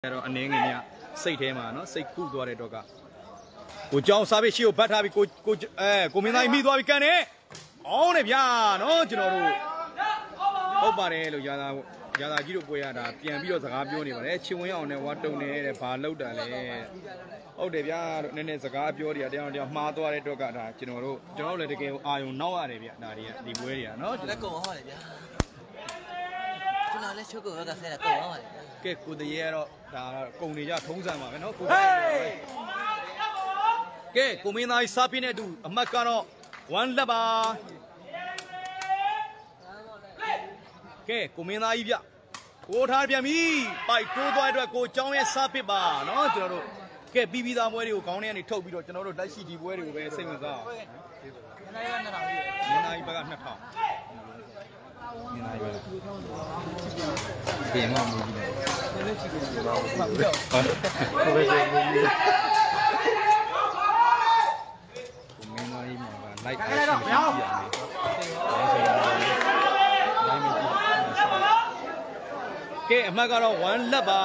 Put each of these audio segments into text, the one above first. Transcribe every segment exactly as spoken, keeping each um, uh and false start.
တော့အနေငယ်မြစိတ်ထဲမှာနော်စိတ်ခုသွားတဲ့တော့ကကိုကြောင်စားပြီးရှေ့ကိုဘတ်ထားပြီးကိုကိုအဲကိုမင်းသားကြီးမိသွားပြီးကန်နေအောင်းနေဗျာနော်ကျွန်တော်တို့ဟုတ်ပါတယ်လို့ရာသာရာသာကြီးတို့ပွဲရတာပြန်ပြီးတော့စကားပြောနေပါတယ်ချင်ဝင်အောင်နဲ့ဝါတုံနေတဲ့ဘာလောက်တာလဲဟုတ်တယ်ဗျာနည်းနည်းစကားပြောတွေကတရားတရားမှားသွားတဲ့တော့ကဒါကျွန်တော်တို့ကျွန်တော်တို့လည်းတကယ်အာယုံနောက်ရတယ်ဗျာဒါတွေကဒီပွဲတွေကနော်လက်ကုံဟောတယ်ဗျာကျွန်တော်လည်းချုပ်ကုံတော့ဆဲတာကုံဟောတယ်ကဲကိုတရေကတော့ဒါကုံနေကြထုံးစံပါပဲနော်ကိုကဲကိုမင်းသားကြီးစားပြင်းတဲ့အတူအမှတ်ကတော့oneလက်ပါကဲကိုမင်းသားကြီးဗျကိုထားပြန်ပြီပိုက်တိုးသွားတဲ့အတွက်ကိုကျောင်းရဲ့စားပစ်ပါနော်ကျွန်တော်တို့ကဲပြီးပြီးသားပွဲတွေကိုခေါင်းထဲကနေထုတ်ပြီးတော့ကျွန်တော်တို့လက်ရှိဒီပွဲတွေကိုပဲစိတ်ဝင်စားအောင်မင်းသားကြီးဘက်ကနှစ်ထောင်မင်းသားကြီးဘက်ကပြင်မမူကြီးတယ်ဟုတ်ကဲ့ကိုမင်းသားကြီးမှာလိုက်ပါရှိတယ်ကဲအမှတ်ကတော့oneလက်ပါ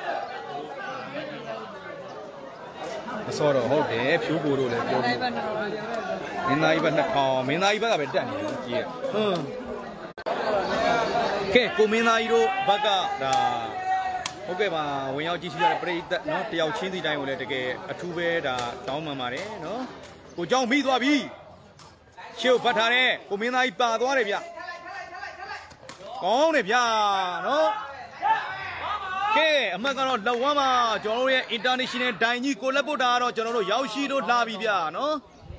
မစောတော့ဟုတ်တယ်ဖြိုးကိုတို့လည်းပြောပြီးမင်းသားကြီးဘက်နှစ်ထောင်မင်းသားကြီးဘက်ကပဲတက်နေတယ်ကြီးရဟွန်းကဲကိုမင်းသားကြီးတို့ဘက်ကဒါဟုတ်ကဲ့ပါဝင်ရောက်ကြည့်ရှုရတဲ့ပရိသတ်နော်တယောက်ချင်းစီတိုင်းကိုလည်းတကယ်အထူးပဲဒါတောင်းပန်ပါတယ်နော်ကိုเจ้าမိသွားပြီရှေ့ကိုဖတ်ထားတဲ့ကိုမင်းသားကြီးပါသွားတယ်ဗျကောင်းတယ်ဗျနော်ကဲအမှတ်ကတော့လက်ဝမ်းမှာကျွန်တော်တို့ရဲ့ international ဒိုင်ကြီးကိုလက်ပုတ်တာကတော့ကျွန်တော်တို့ရောက်ရှိတို့လာပြီဗျနော်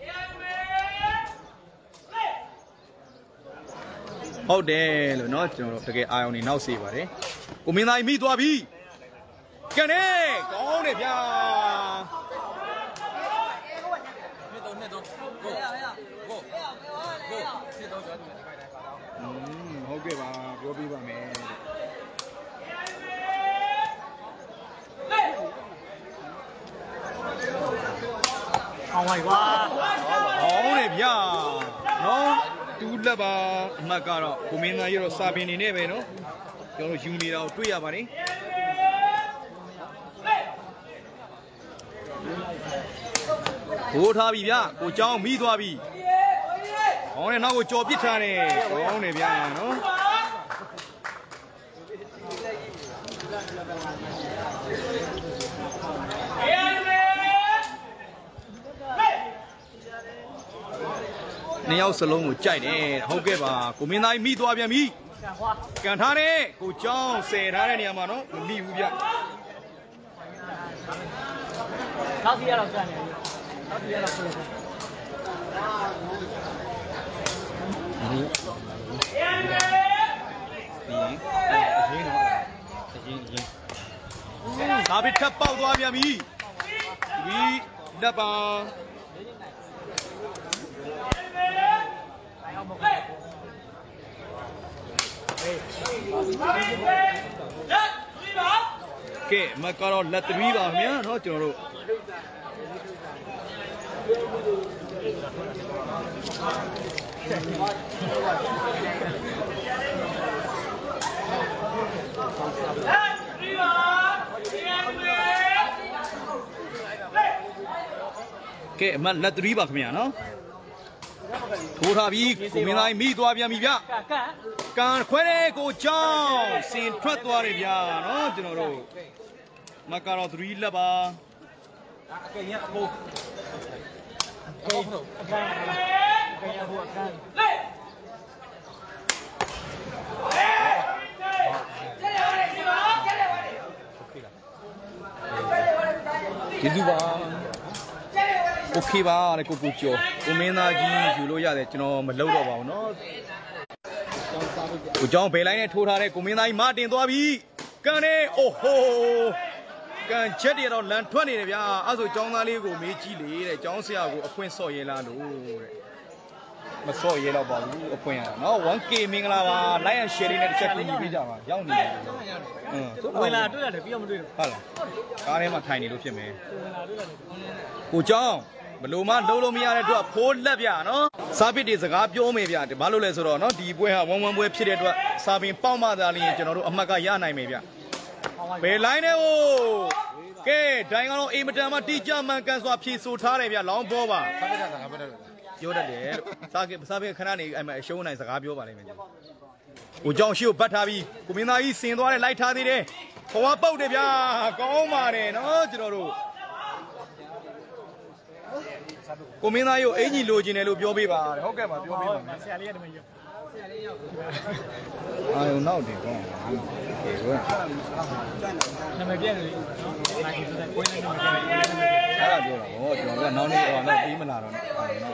ဟုတ်တယ်လို့နော်ကျွန်တော်တို့တကယ်အာရုံနေနောက်စေပါတယ်ကိုမင်းသားကြီးမိသွားပြီကနေကောင်းတယ်ဗျာနှစ်တော့နှစ်တော့ကိုကိုကိုနှစ်တော့ကျော်တယ်อืมဟုတ်ကဲ့ပါပြောပြပါမယ်အောင်ပါကွာအောင်တယ်ဗျာနော်တူးလက်ပါအမှတ်ကတော့ကိုမင်းသားကြီးတော့စာပင်နေနဲ့ပဲနော်ကျွန်တော်ယူနေတာကိုတွေ့ရပါတယ်ဘိုးထားပြီဗျကိုเจ้าမိသွားပြီကောင်းတယ်နောက်ကိုကြော်ပစ်ထားတယ်ကောင်းတယ်ဗျာနော်နှစ်ယောက်စလုံးကိုကြိုက်တယ်ဟုတ်ကဲ့ပါကိုမင်းသားကြီးမိသွားပြန်ပြီကန်ထားတယ်ကိုเจ้าဆယ်ထားတဲ့နေရာမှာနော်မမိဘူးဗျနောက်စီရတော့စံနေပြီနောက်စီရတော့ဆိုဒါပြီးထပ်ပေါက်သွားပြန်ပြီဒီလက်ပါကဲမကတော့လက်သီးပါခင်ဗျာเนาะကျွန်တော်တို့ကဲအမလက်သီးပါခင်ဗျာเนาะထိုးထားပြီးကိုမင်းသားမိသွားပြန်ပြီဗျကန်ခွဲတဲ့ကိုเจ้าစင်ထွက်သွားတယ်ဗျာเนาะကျွန်တော်တို့မကတော့threeလက်ပါအကယ်ရအဖို့အဖို့တော့အကန်အကယ်ရဖို့အကန်ကျေးဇူးပါโอเคပါလေကိုကိုကျော်ကိုမင်းသားကြီးယူလို့ရတယ်ကျွန်တော်မလုပ်တော့ပါဘူးเนาะကိုကျောင်းဘယ်လိုက်နဲ့ထိုးထားတဲ့ကိုမင်းသားကြီးမတင်သွားပြီကန်နေအိုဟိုကန်ချက်တွေတော့လန်ထွက်နေတယ်ဗျာအဲ့ဆိုကျောင်းသားလေးကိုမေးကြည့်လေတဲ့ကျောင်းဆရာကိုအခွင့်ဆော့ရဲလားလို့တဲ့မဆော့ရဲတော့ပါဘူးအခွင့်ရတာเนาะ one K မင်္ဂလာပါ like and share နဲ့တစ်ချက်ကူညီပေးကြပါရောက်နေတယ်အင်းဝင်လာတွေ့ရတယ်ပြီးတော့မတွေ့ဘူးဟုတ်လားကားထဲမှာထိုင်နေလို့ဖြစ်မယ်ဝင်လာတွေ့ရတယ်ကိုကျောင်းဘလို့မှလုံးလုံးမရတဲ့အတွက်ဖိုးလက်ဗျာနော်စားပစ်တွေစကားပြောမယ်ဗျာဘာလို့လဲဆိုတော့နော်ဒီပွဲဟာဝမ်ဝမ်ပွဲဖြစ်တဲ့အတွက်စာပင်ပေါက်မှသာလျှင်ကျွန်တော်တို့အမှတ်ကရနိုင်မယ်ဗျဘယ်လိုင်းနဲ့ဟိုကဲဒိုင်ကတော့အိမ်မတန်မှတိကျမှန်ကန်စွာဖြေဆိုထားတယ်ဗျလောင်းဘောပါပြောတတ်တယ်လို့စားကစားပဲခဏနေအဲ့မှာအရှုံးနိုင်စကားပြောပါလိမ့်မယ်ကိုကြောင်ရှိကိုbắtထားပြီးကိုမင်းသားကြီးစင်သွားတယ်လိုက်ထားသေးတယ်ခွာပုတ်တယ်ဗျာကောင်းပါတယ်နော်ကျွန်တော်တို့ကိုမင်းသားကြီးကိုအင်ကြီးလိုချင်တယ်လို့ပြောပေးပါဟုတ်ကဲ့ပါပြောပေးပါဆရာလေးကတမန်ရောက်ဆရာလေးရောက်အာယုံနောက်တယ်ကောင်းကဲကွာနမပြည့်တယ်လေနိုင်ဆိုတဲ့ကိုင်းနေနမပြည့်တယ်အဲ့ဒါပြောတာဟောကျွန်တော်ကနောက်နေ့ဟောတော့ပြီးမလာတော့နဲ့ဟေး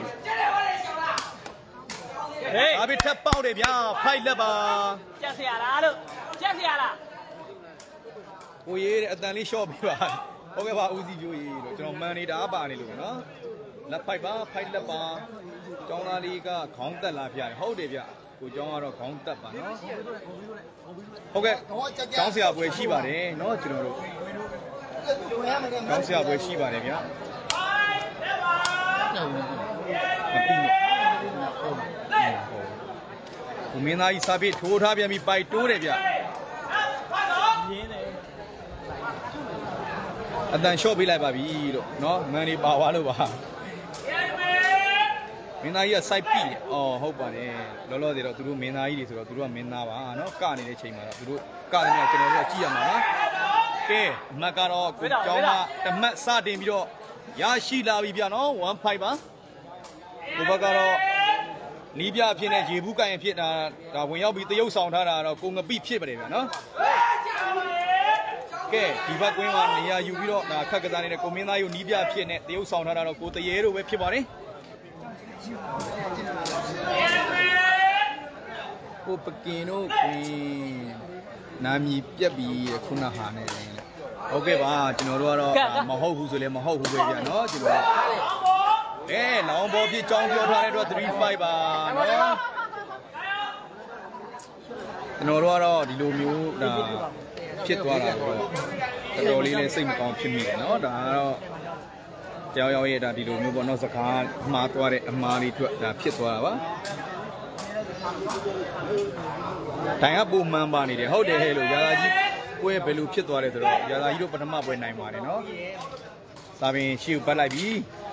အဘိထက်ပေါက်တယ်ဗျာဖိုက်လက်ပါကြက်ဆရာလားလို့ကြက်ဆရာလားကိုရေးတဲ့အတန်လေးရှော့ပေးပါဟုတ်ကဲ့ပါဦးစီးပြိုးရေးလို့ကျွန်တော်မန်နေတာပါနေလို့နော်လက်ဖိုက်ပါဖိုက်လက်ပါကျောင်းသားလေးကခေါင်းတက်လာပြတယ်ဟုတ်တယ်ဗျကိုကျောင်းကတော့ခေါင်းတက်ပါနော်ဟုတ်ကဲ့ကျောင်းဆရာပွဲရှိပါတယ်နော်ကျွန်တော်တို့ကျောင်းဆရာပွဲရှိပါတယ်ဗျမပြီးနဲ့ကိုမင်းသားကြီးစာပြည့်ထိုးထားပြန်ပြီးပိုက်တိုးတယ်ဗျအတန်ရှော့ပေးလိုက်ပါပြီလို့နော်မန်နေပါသွားလို့ပါမင်းသားကြီးကစိုက်ပြီ။အော်ဟုတ်ပါတယ်။လောလောဆယ်တော့သူတို့မင်းသားကြီးတွေဆိုတော့သူတို့ကမင်းသားပါနော်။ကနေတဲ့ချိန်မှာတော့သူတို့ကတယ်နဲ့ကျွန်တော်တို့ကြည့်ရမှာနော်။ကဲအမှတ်ကတော့ကိုကျောင်းကတမှတ်စတင်ပြီးတော့ရရှိလာပြီဗျာနော်one fiveပါ။ကိုဘက်ကတော့နီးပြအဖြစ်နဲ့ရေဘူးကိုင်ဖြစ်တာဒါဝင်ရောက်ပြီးတရုပ်ဆောင်ထားတာတော့ကိုငပိဖြစ်ပါတယ်ဗျာနော်။ကဲဒီဘက်ကွင်းမှာနေရာယူပြီးတော့ဒါခက်ကစားနေတဲ့ကိုမင်းသားကြီးကိုနီးပြဖြစ်နဲ့တရုပ်ဆောင်ထားတာတော့ကိုတရေတို့ပဲဖြစ်ပါတယ်။ကိုပကင်တို့ကွင်းနာမည်ပြက်ပြီးခုနဟာနဲ့ဟုတ်ကဲ့ပါကျွန်တော်တို့ကတော့မဟုတ်ဘူးဆိုလည်းမဟုတ်ဘူးပဲဗျာနော်ကျွန်တော်အဲလောင်ဘောပြကြောင်းပြောထားတဲ့အတွက်three fiveပါနော်ကျွန်တော်တို့ကတော့ဒီလိုမျိုးဒါဖြစ်သွားတာတော့တော်တော်လေးလည်းစိတ်မကောင်းဖြစ်မိတယ်နော်ဒါကတော့တယောက်ယောက်ရဲ့ဒါဒီလိုမျိုးပေါ့နော်စကားမှားသွားတဲ့အမှားလေးအတွက်ဒါဖြစ်သွားတာပါတိုင်ကပုံမှန်ပါနေတယ်ဟုတ်တယ်ဟဲ့လို့ရာသာကြီးကိုယ့်ရဲ့ဘယ်လိုဖြစ်သွားတယ်ဆိုတော့ရာသာကြီးတို့ပထမပွဲနိုင်ပါတယ်နော်စာပင်ရှေ့ကိုပတ်လိုက်ပြီ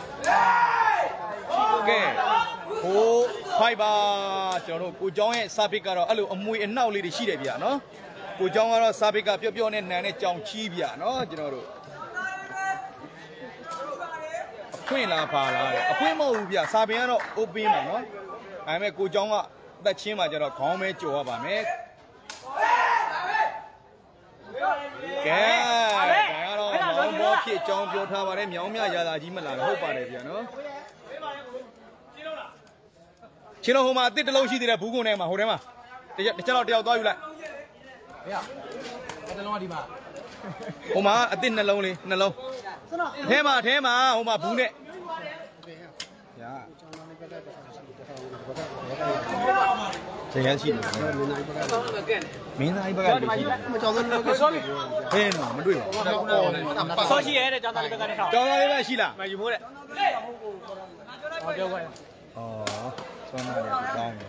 ကဲဟိုဖိုက်ပါကျွန်တော်တို့ကိုကျောင်းရဲ့စာပစ်ကတော့အဲ့လိုအမွေအနောက်လေးတွေရှိတယ်ဗျာနော်ကိုကျောင်းကတော့စာပစ်ကပျော့ပျော့နဲ့နန်နဲ့ကြောင်ချီးဗျာနော်ကျွန်တော်တို့အခွင့်လာပါလားအခွင့်မဟုတ်ဘူးဗျာစာပင်ကတော့ open ပါနော်ဒါပေမဲ့ကိုကျောင်းကတက်ချင်းမှာကျတော့ခေါင်းမဲကြော်ရပါမယ်ကဲဒါကတော့မောင်ဘောဖြစ်အကြောင်းပြောထားပါတယ်မြောင်းမြရာသာကြီးမလာဟုတ်ပါတယ်ဗျာနော်ချင်းလုံးဟိုမှာအစ်တလုံးရှိသေးတယ်ဘူးကုန်ထဲမှာဟိုထဲမှာတကြတကြတော့တယောက်သွားယူလိုက်ဟေ့အတလုံးကဒီမှာဟိုမှာအစ်နှလုံးလေးနှလုံးထဲမှာထဲမှာဟိုမှာဘူးနဲ့ညာတရားရှိတယ်မင်းသားကြီးဘက်ကလည်းရှိတယ်မကြောက်ဘူးလို့ဆောပြီဟဲ့နော်မတွေ့ပါဘူးဆောရှိရဲတဲ့ကျောင်းသားလေးဘက်ကလည်းထောက်ကျောင်းသားလေးပဲရှိလားမယူမိုးတဲ့ဟောပြောခွင့်ဩဆောနာလေးကောင်း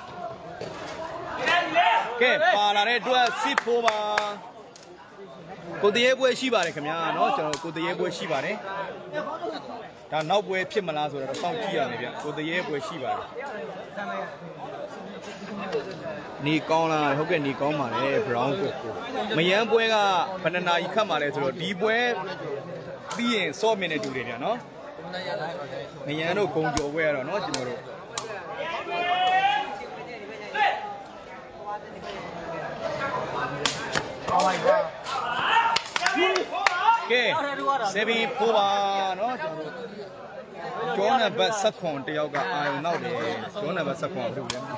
တယ်ကဲပါလာတဲ့အတွက်စစ်ဖို့ပါကိုတရေပွဲရှိပါတယ်ခင်ဗျာနော်ကျွန်တော်ကိုတရေပွဲရှိပါတယ်ဒါနောက်ပွဲဖြစ်မလားဆိုတော့စောင့်ကြည့်ရမယ်ဗျကိုတရေပွဲရှိပါတယ်နေကောင်းလားဟုတ်ကဲ့နေကောင်းပါလေဘရောင်းကိုကိုမယန်းပွဲကဘယ်နှနာရီခတ်ပါလဲဆိုတော့ဒီပွဲပြီးရင်စော့မြင်နေတူတယ်ဗျနော်မယန်းတို့ဂုံကြော်ပွဲရတော့နော်ကျွန်တော်တို့ကဲစေဘီဖိုးပါနော်ကျွန်တော်တို့ကျောင်းနံပါတ်ဆက်ခွန်တယောက်ကအာရုံနောက်တယ်ကျောင်းနံပါတ်ဆက်ခွန်ဟုတ်တယ်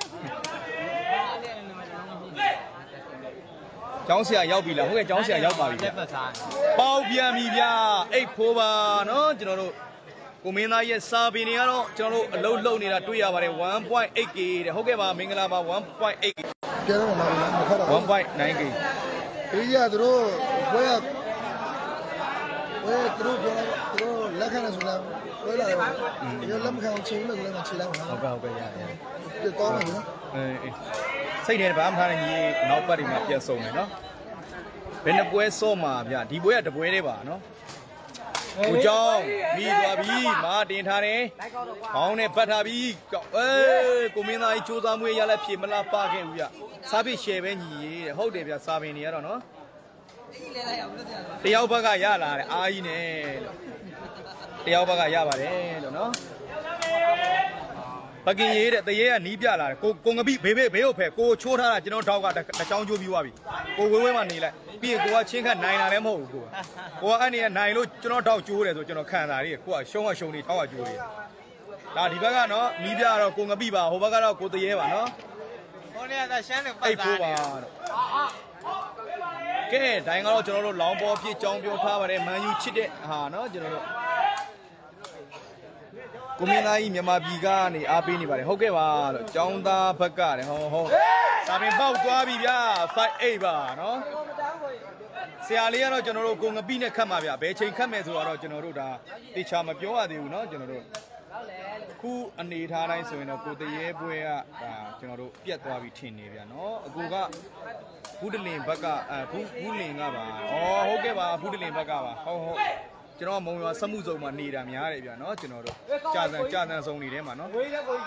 ကျောင်းဆရာရောက်ပြီလားဟုတ်ကဲ့ကျောင်းဆရာရောက်ပါပြီဗျပေါက်ပြန်ပြီဗျအိတ်ဖိုးပါနော်ကျွန်တော်တို့ကိုမင်းသားရဲ့စာပင်တွေကတော့ကျွန်တော်တို့အလုံးလုံးနေတာတွေ့ရပါတယ် one point eight K တဲ့ဟုတ်ကဲ့ပါမင်္ဂလာပါ one point eight K ပြန်တော့မှာမခက်တော့ one point nine K ဒီရသူတို့ဘွဲကဘွဲသူတို့ပြောသူတို့လက်ခံနေဆိုတော့ဘွဲလာတယ်ဒီလက်မခံချင်းလို့လည်းမချီလိုက်ပါဟုတ်ကဲ့ဟုတ်ကဲ့ရရပြတ်သွားမယ်နော်အေးစိတ်ထဲဘာမှမထားနိုင်ကြီးနောက်ပတ်ဒီမှာပြတ်ဆုံးတယ်နော်ဘယ်နှပွဲစော့မှာဗျဒီပွဲကတပွဲလေးပါနော်ကိုเจ้าပြီးသွားပြီမာတင်ထားတယ်ခေါင်းနဲ့ပတ်ထားပြီအေးကိုမင်းသားကြီးစူးစမ်းမှုရလက်ဖြေမလားပါခဲ့ဘူးဗျစားပြီး share ပဲညီရေးတဲ့ဟုတ်တယ်ဗျစာပင်တွေကတော့နော်တယောက်ဘက်ကရလာတယ်အားကြီးနဲ့လို့တယောက်ဘက်ကရပါတယ်လို့နော်ပကင်ရေးတဲ့တရေကနီးပြလာတယ်ကိုကိုငပိဘေးဘေးဘေးဟုတ်ဖဲကိုချိုးထားတာကျွန်တော်ထောက်ကတစ်ချောင်းချိုးပြီးသွားပြီကိုဝဲဝဲမှနေလိုက်ပြီးရင်ကိုကချင်းခတ်နိုင်တာလည်းမဟုတ်ဘူးကိုကိုကအဲ့နေနိုင်လို့ကျွန်တော်ထောက်ကျိုးတယ်ဆိုကျွန်တော်ခံစားရကိုကရှုံးကရှုံးနေထောက်ကကျိုးတယ်ဒါဒီဘက်ကနော်နီးပြတော့ကိုငပိပါဟိုဘက်ကတော့ကိုတရေပါနော်ဟိုနေ့ကရှမ်းနေပတ်အိတ်ဖိုးပါတော့ကဲဒိုင်းကတော့ကျွန်တော်တို့လောင်ပေါ်ပြည့်ကြောင်းပြောထားပါတယ်မန်ယူချစ်တဲ့ဟာနော်ကျွန်တော်တို့ကိုမင်းသားကြီးမြန်မာပြည်ကနေအားပေးနေပါတယ်ဟုတ်ကဲ့ပါလို့ចောင်းသားဘက်ကတယ်ဟောဟောစာပင်ပေါက်သွားပြီဗျာ five eight ပါနော်ဆရာလေးကတော့ကျွန်တော်တို့ကိုငပိနဲ့ခတ်မှာဗျာဘယ်ချိန်ခတ်မယ်ဆိုတော့ကျွန်တော်တို့ဒါတေချာမပြောရသေးဘူးเนาะကျွန်တော်တို့ခုအနေထားတိုင်းဆိုရင်တော့ကိုတရေပွဲကဒါကျွန်တော်တို့ပြတ်သွားပြီထင်နေဗျာเนาะအကူကဘူးတလင်ဘက်ကအဲဘူးဘူးလင်ကပါဩဟုတ်ကဲ့ပါဘူးတလင်ဘက်ကပါဟုတ်ဟုတ်ကျွန်တော်မုံရွာစက်မှုစုံမှာနေတာများတယ်ဗျာနော်ကျွန်တော်တို့ကြာစံကြာစံစုံနေထဲမှာနော်ကို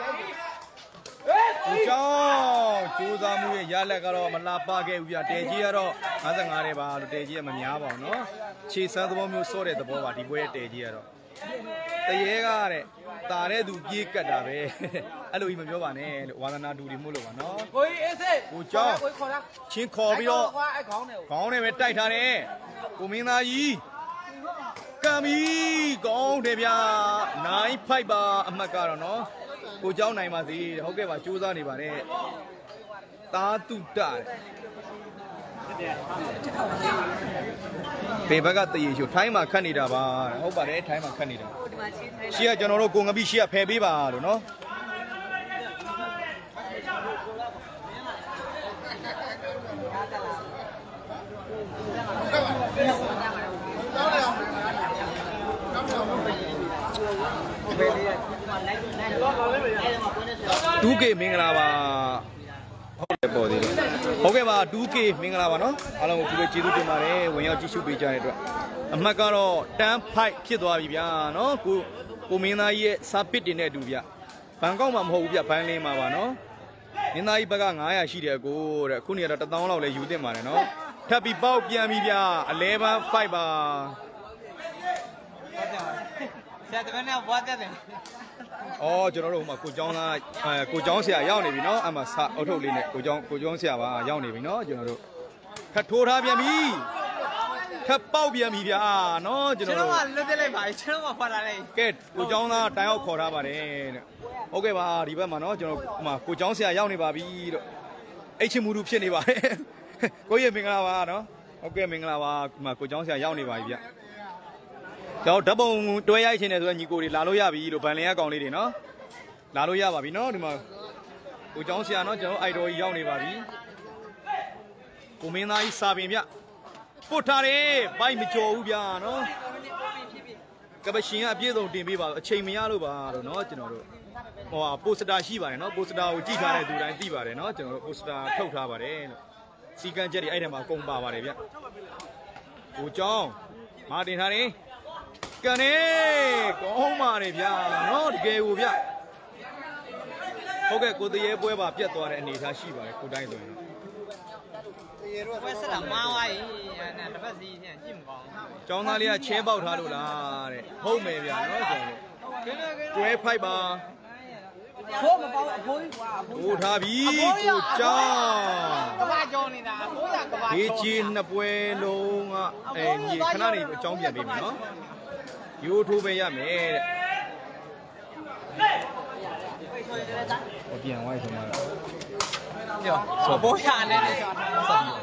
เจ้าကျိုးစားမှုရဲ့ရလက်ကတော့မလာပါခဲ့ဘူးဗျာတဲကြီးကတော့ห้าสิบห้าတဲ့ပါလို့တဲကြီးကမများပါဘူးနော်ခြေစမ်းသဘောမျိုးစောတဲ့သဘောပါဒီပွဲရဲ့တဲကြီးကတော့တရေကတဲ့တာတဲ့သူပြေးကတ်တာပဲအဲ့လိုကြီးမပြောပါနဲ့လို့ဝါသနာတူတွေမို့လို့ပါနော်ကိုကြီးအေးစေးကိုเจ้าချင်းခေါ်ပြီးတော့ခေါင်းနဲ့ပဲတိုက်ထားတယ်ကိုမင်းသားကြီးကံပြီကောင်းတယ်ဗျာnine fiveပါအမှတ်ကတော့နော်ကိုเจ้าနိုင်ပါစေဟုတ်ကဲ့ပါစူးစမ်းနေပါတယ်သာတုတဘေဘက်ကတရေရှို့ထိုင်းမှာခတ်နေတာပါဟုတ်ပါတယ်ထိုင်းမှာခတ်နေတာရှေ့ကကျွန်တော်တို့ကိုငပိရှေ့ကဖယ်ပေးပါလို့နော်two K မင်္ဂလာပါဟုတ်တယ်ပေါ်သေးတယ်ဟုတ်ကဲ့ပါtwo K မင်္ဂလာပါနော်အားလုံးကိုကျေးဇူးတင်ပါတယ်ဝင်ရောက်ကြည့်ရှုပေးကြတဲ့အတွက်အမှတ်ကတော့ten fiveဖြစ်သွားပြီဗျာနော်ကိုကိုမင်းသားကြီးရဲ့စာပစ်တင်တဲ့အတူဗျဘန်ကောက်မှာမဟုတ်ဘူးဗျဘန်လင်းမှာပါနော်မင်းသားကြီးဘက်ကnine hundredရှိတယ်ကိုတဲ့အခုနေတော့one thousandလောက်လဲယူတင်ပါတယ်နော်ထပ်ပြီးပေါက်ပြန်ပြီဗျeleven fiveပါဆရာတပည့်နဲ့ဘွားတက်တယ်အော်ကျွန်တော်တို့ဟိုမှာကိုကျောင်းသားအဲကိုကျောင်းဆရာရောက်နေပြီနော်အဲ့မှာစအုတ်ထုတ်လေးနဲ့ကိုကျောင်းကိုကျောင်းဆရာပါရောက်နေပြီနော်ကျွန်တော်တို့ခတ်ထိုးထားပြန်ပြီခတ်ပေါက်ပြန်ပြီဗျာနော်ကျွန်တော်တို့ကျွန်တော်ကလွတ်တက်လိုက်ပါကျွန်တော်ကဖွာလာလိုက်ကဲကိုကျောင်းသားတိုင်အောင်ခေါ်ထားပါတယ်တဲ့ဟုတ်ကဲ့ပါဒီဘက်မှာနော်ကျွန်တော်ဟိုမှာကိုကျောင်းဆရာရောက်နေပါပြီလို့အိတ်ချင်မူတူဖြစ်နေပါတယ်ကိုရဲ့မင်္ဂလာပါနော်ဟုတ်ကဲ့မင်္ဂလာပါဒီမှာကိုကျောင်းဆရာရောက်နေပါပြီဗျကျွန်တော်ဓာတ်ပုံတွဲရိုက်ချင်တယ်ဆိုတော့ညီကိုတွေလာလို့ရပြီလို့ဗန်လင်ကကောင်လေးတွေနော်လာလို့ရပါပြီနော်ဒီမှာကိုကျောင်းဆရာနော်ကျွန်တော်အိုက်တော်ကြီးရောက်နေပါပြီကိုမင်းသားကြီးစာပင်ဗျပုတ်ထားတယ်ဘိုက်မကြော်ဘူးဗျာနော်ကပရှင်ကအပြည့်စုံတင်ပေးပါအချိန်မရလို့ပါလို့နော်ကျွန်တော်တို့ဟိုဟာပိုစတာရှိပါတယ်နော်ပိုစတာကိုကြည့်ထားတဲ့သူတိုင်းသိပါတယ်နော်ကျွန်တော်တို့ပိုစတာထုတ်ထားပါတယ်လို့စီကန်းချက်တွေအဲ့ထဲမှာကုန်ပါပါတယ်ဗျကိုကျောင်းမာတင်ထားတယ်ကနေကောင်းပါလေဗျာနော်တကယ်ကိုဗျဟုတ်ကဲ့ကိုတရေပွဲပါပြတ်သွားတဲ့အနေအထားရှိပါတယ်ကိုတိုင်းဆိုရင်တရေတော့ပွဲဆက်တာမားသွားပြီအဲ့ဒါတစ်ပတ်စီညကြည့်မကောင်းဘူးကျောင်းသားလေးကချဲပေါက်ထားလို့လားတဲ့ဟုတ်မယ်ဗျာနော်ကျွန်တော်တွဲဖိုက်ပါဘိုးမပေါအဖိုးကြီးကွာအဖိုးကိုထားပြီကိုကျောင်းကဘာကြောင်းနေတာအဖိုးကကဘာဒီကြီးနှစ်ပွဲလုံးကအဲညီခဏနေအကြောင်းပြန်ပေးမယ်နော်ရိုးထိုးပဲရမယ်တဲ့ဟိုပြန်ဝိုင်းဆုံးမှာပြောဆောဘောရနဲ့လေဆောဆောဟမ်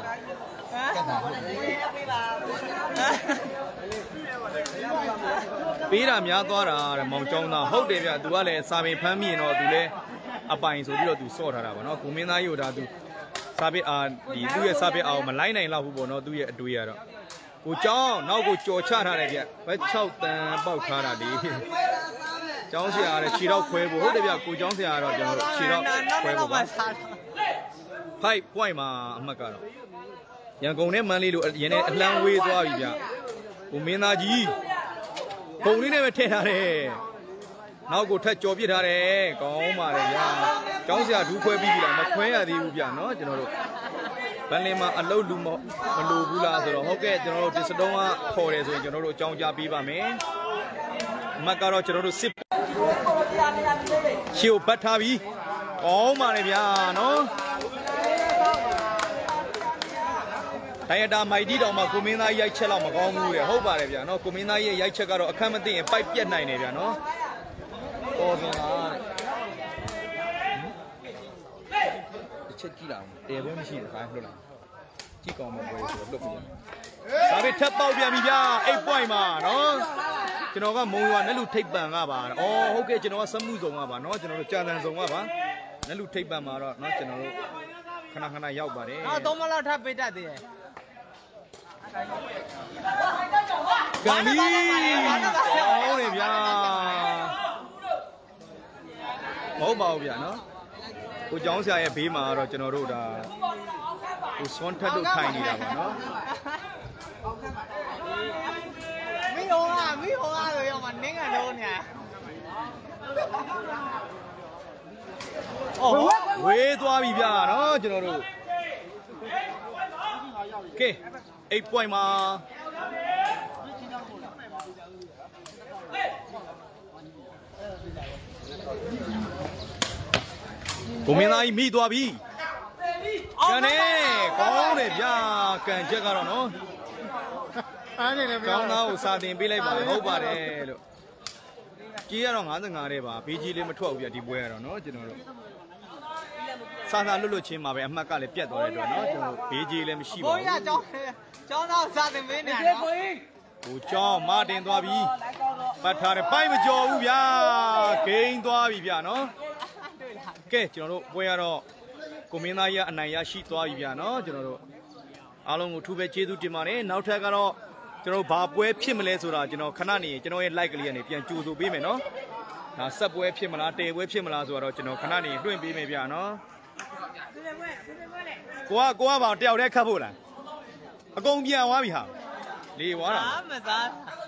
ပေးတာများသွားတာတဲ့မောင်ကျောင်းသားဟုတ်တယ်ဗျသူကလည်းစာပင်ဖမ်းမိရင်တော့သူလည်းအပိုင်ဆိုပြီးတော့သူစော့ထားတာပါနော်ကိုမင်းသားကြီးကိုဒါသူစာပင်အာဒီသူ့ရဲ့စာပင်အောင်မလိုက်နိုင်တော့ဘူးပေါ့နော်သူ့ရဲ့အတွေ့ရတော့ကိုကျောင်းနောက်ကိုကြော်ချထားတယ်ဗျဘက်၆တန်ပေါက်ထားတာဒီကျောင်းဆရာကခြေတော့ခွဲဖို့ဟုတ်တယ်ဗျကိုကျောင်းဆရာကတော့ကျွန်တော်ခြေတော့ခွဲဖို့ပါfive point မှာအမှတ်ကတော့ရန်ကုန်နဲ့မန္တလေးလိုရင်းနဲ့အလံဝေးသွားပြီဗျကိုမင်းသားကြီးပုံလေးနဲ့ပဲထည့်ထားတယ်နောက်ကိုထက်ကြော်ပြစ်ထားတယ်ကောင်းပါလေဗျာကျောင်းဆရာဒူးခွဲပြီးပြီလားမခွဲရသေးဘူးဗျနော်ကျွန်တော်တို့ဗန်လင်းမှာအလုတ်လူမမလိုဘူးလားဆိုတော့ဟုတ်ကဲ့ကျွန်တော်တို့ဒီစတုံးကခေါ်တယ်ဆိုရင်ကျွန်တော်တို့အကြောင်းကြားပေးပါမယ်အမတ်ကတော့ကျွန်တော်တို့စစ်ရှေ့ကိုပတ်ထားပြီးကောင်းပါလေဗျာနော်တိုင်းရတာမိုက်တီတောင်မှကိုမင်းသားရိုက်ချက်တော့မကောင်းဘူးလေဟုတ်ပါတယ်ဗျာနော်ကိုမင်းသားရဲ့ရိုက်ချက်ကတော့အခက်မသိရင်ပိုက်ပြက်နိုင်တယ်ဗျာနော်ပေါ်ပြန်လာတစ်ချက်ကြည့်လာအောင်တဲပွဲမရှိတယ်ခိုင်းလွတ်လိုက်ကြည့်ကောင်းမှပွဲဆိုတော့လွတ်ပြန်ဒါပေထပ်ပေါက်ပြန်ပြီဗျာeight point မှာနော်ကျွန်တော်ကမုံရွာနဲ့လူထိပ်ပံကပါအော်ဟုတ်ကဲ့ကျွန်တော်ကစမှုစုံကပါနော်ကျွန်တော်တို့ကြာတန်စုံကပါနဲ့လူထိပ်ပံမှာတော့နော်ကျွန်တော်တို့ခဏခဏရောက်ပါတယ်နောက်သုံးမလောက်ထပ်ပေးတတ်သေးတယ်ကံပြီဟောတယ်ဗျာမဟုတ်ပါဘူးဗျာနော်ကိုကျောင်းဆရာရဲ့ဘေးမှာတော့ကျွန်တော်တို့ဒါကိုစွန်းထက်တို့ထိုင်နေတာပါနော်မိဟောကမိဟောကဆိုရောမနင်းကတော့ညာအော်ဝေးသွားပြီဗျာနော်ကျွန်တော်တို့ကဲeight point မှာကိုမင်းသားကြီးမိသွားပြီကန်နေကောင်းတယ်ဗျာကန်ချက်ကတော့နော်အားနေလည်းကောင်းသားကိုစာတင်ပေးလိုက်ပါဟုတ်ပါတယ်လို့ကြီးရတော့fifty-fiveတဲ့ပါဘေးကြီးလေးမထွက်ဘူးဗျဒီပွဲကတော့နော်ကျွန်တော်တို့စာစာလွတ်လွတ်ချင်းမှာပဲအမှတ်ကလည်းပြတ်သွားတဲ့အတွက်နော်ကျွန်တော်ဘေးကြီးလည်းမရှိပါဘူးဘိုးရကျောင်းကျောင်းသားစာတင်ပေးနေတယ်နော်ကိုကျောင်းမတင်သွားပြီပတ်ထားတယ်ပိုက်မကြော်ဘူးဗျာဂိမ်းသွားပြီဗျာနော်ကဲကျွန်တော်တို့ပွဲရတော့ကိုမင်းသားကြီးကအနိုင်ရရှိသွားပြီဗျာနော်ကျွန်တော်တို့အားလုံးကိုထူးပဲကျေးဇူးတင်ပါတယ်နောက်ထပ်ကတော့ကျွန်တော်ဘာပွဲဖြစ်မလဲဆိုတာကျွန်တော်ခဏနေကျွန်တော်ရဲ့ like ကလေးကနေပြန်ကြိုဆိုပေးမယ်နော်ဒါဆက်ပွဲဖြစ်မလားတဲပွဲဖြစ်မလားဆိုတော့ကျွန်တော်ခဏနေတွင့်ပေးမယ်ဗျာနော်ကိုကကိုကဘာတယောက်တည်းခတ်ဖို့လားအကုန်ပြန်သွားပြီဟာလေဝါတာမစား